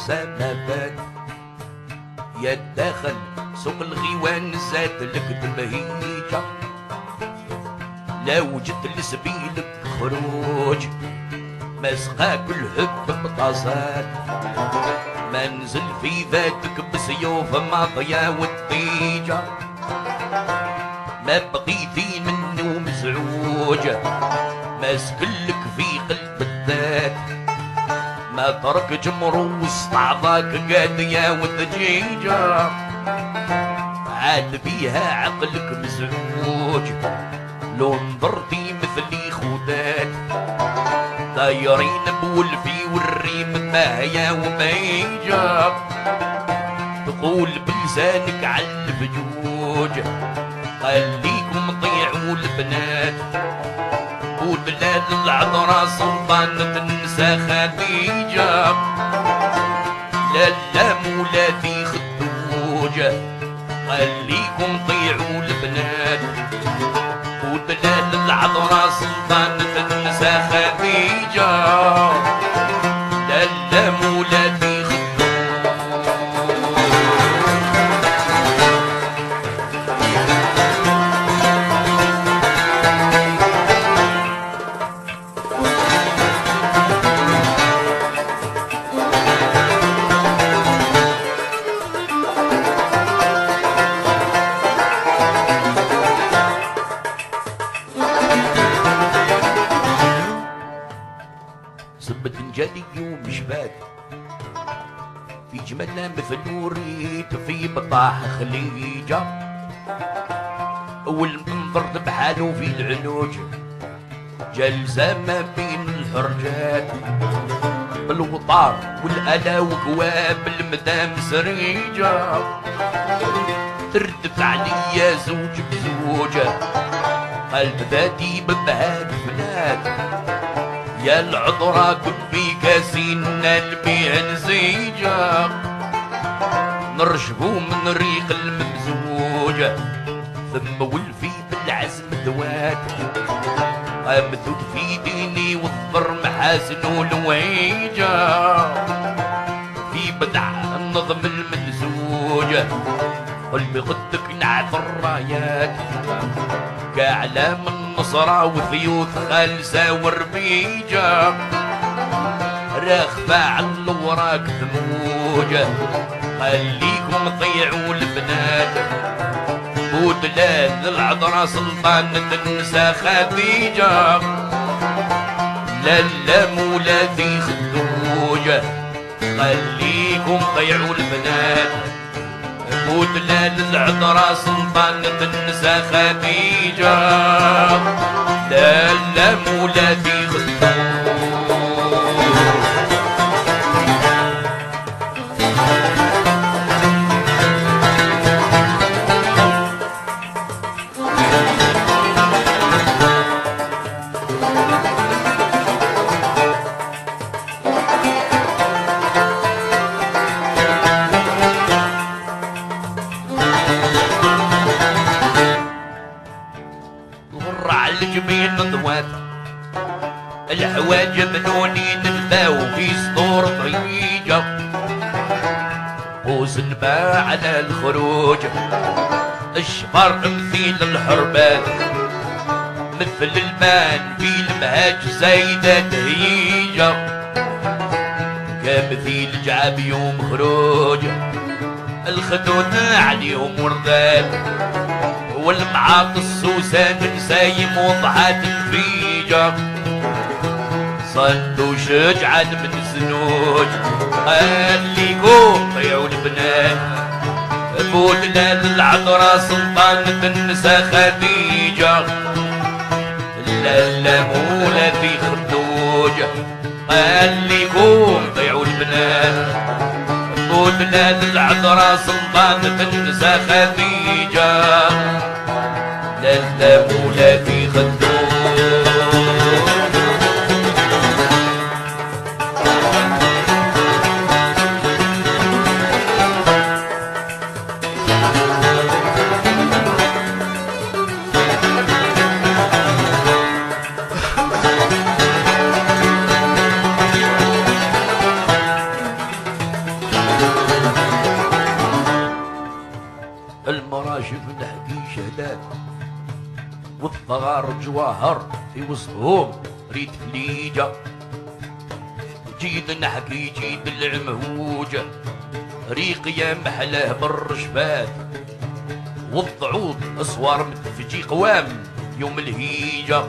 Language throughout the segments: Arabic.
السما بات يا الداخل سوق الغيوان زاد لك بالبهيجة لا وجد لسبيلك خروج ما سقاك الحب بطاسات ما نزل في ذاتك بسيوف ماضية والطيجة ما بقيتي منه مزعوجة ما سكلك في قلب الذات ما ترك جمروس طعضاك قادية والدجيجة عاد بيها عقلك مزعوج لو نظرتي مثلي خودات دايرين بولفي والريم ما هي وما يجا تقول بلسانك على الفجوج خليكم طيعوا البنات ودلال العذراء سلطانة النساء خديجة لا مولاتي خدوجة خليكم طيعوا البنات ودلال العذراء سلطانة النساء خديجة لا مولاتي جدي ومشبات في جمالنا مثل وريت في بطاح خليجة والمنظر بحاله في العلوج جلسة ما بين الحرجات بالوطار والألا وكواب المدام سريجة تردف عليا زوج بزوجة قلب ذاتي ببهاد فلات يا العذرا كن في كاسين البيع نزيجة نرشبو من ريق الممزوجة ثم ولفي بالعزم دوات أمثل في ديني والضر محاسن والويجة في بدع النظم المنسوجة قلبي غدك نعث الرايات كأعلام النصرة وثيوث خالسة وربيجة راخفة على الوراك ثموجة خليكم طيعوا البنات ودلال العذراء سلطانة النساء خديجة لا مولاتي خدوجة خليكم طيعوا البنات ودلال العذراء سلطانة النساء خديجة لا مولاتي خدوجة الحواجب لونين الباو في سطور طريقة قوس الباع على الخروج الشفر مثيل الحربان مثل المان في المهاج زايدة تهيجة كمثيل جعب يوم خروج الخدود عليهم وردان والمعاط السوسان نسايم وضحات الفيجة صدوا شجعا من الزنوج خليكم طيعوا البنات بودلال العذراء سلطانة النساء خديجة لا مولاتي خدوجة خليكم طيعوا البنات بودلال العذراء سلطانة النساء خديجة لا مولاتي خدوجة ناشف نحكي شهلات والثغار جواهر في وسطهم ريت فليجة. جيد نحكي جيد العمهوجة ريق يا محلاه بالرشفات والضعوض اسوار متفجي قوام يوم الهيجة.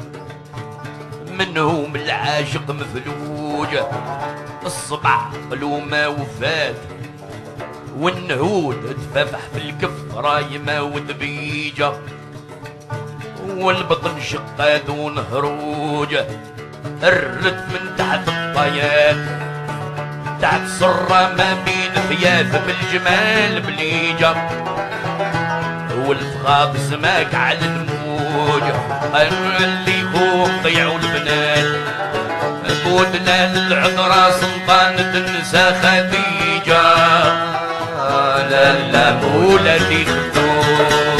منهم العاشق مفلوجة الصبع قلومة وفات والنهود تفافح في الكف رايمة ودبيجة والبطن شقاد ونهروجة الرد من تحت الطيات تحت صرة ما بين ثياب بالجمال بليجة والفخاذ سماك على الموجة اللي هو ضيعوا البنات بودنا العذرة سلطانة النساء خديجة. لا لا مولاتي خدوم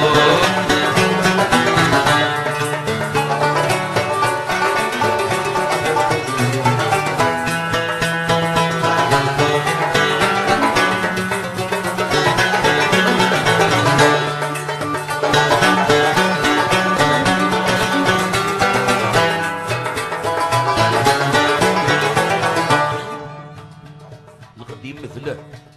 مثله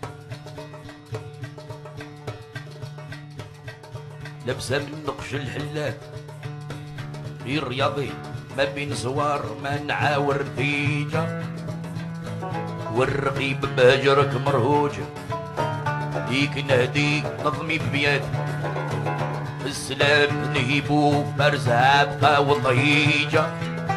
لبسه من نقش الحلات في الرياضي ما بين زوار ما نعاور ثيجة والرقيب بهجرك مرهوجة ديك نهدي نظمي ببيات السلام نهيبو برزها بقى وضهيجة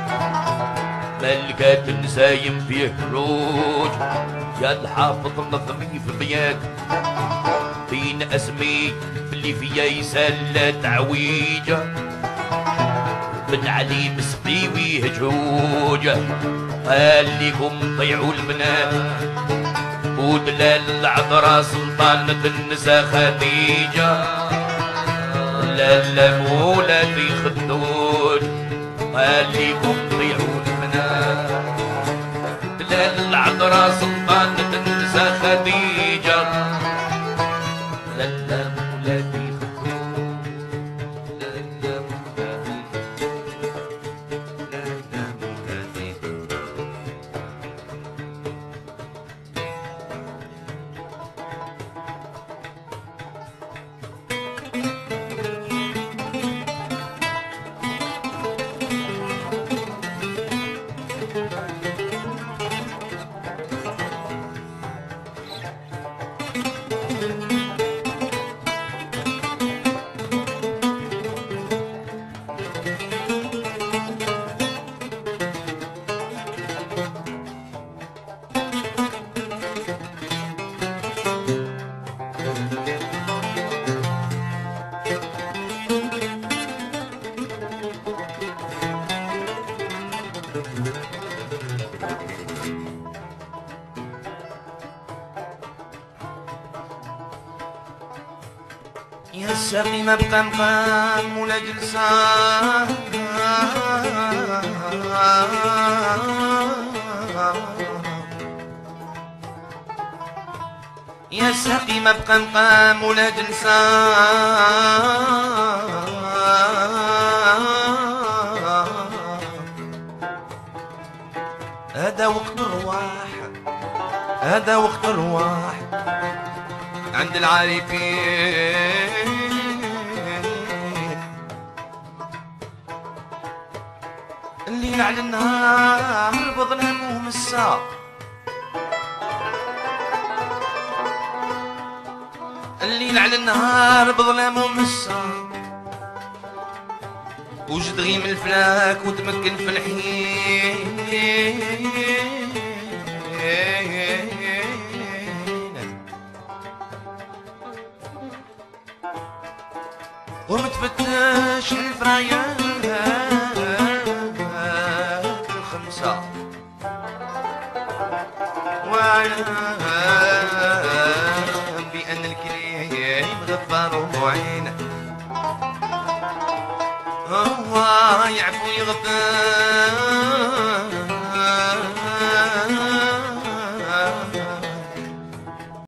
ملكات نسايم فيه خروج يا الحافظ نظمي في بيات بين اسمي اللي فيا يسال تعويجه بن علي مسقيوي هجوجه قال لكم ضيعوا البنات ودلال العذراء سلطانة النساء خديجة. لا لا مولاتي خدود قال لكم ضيعوا البنات دلال العذراء سلطانة النساء خديجة. لا لا مولاتي خدود لا لا مولاتي لا لا مولاتي يا الساقي ما بقى مقام ولا جلسان يا الساقي ما بقى مقام ولا جلسان هذا وقت الرواح هذا وقت الرواح عند العارفين الليل على النهار بظلام ومسا الليل على النهار بظلام ومسا وجد غيم الفلاك وتمكن في الحين ومتفتش الفرايات الخمسة واعلم بأن الكريم غفار وعينه هو يعفو يغفر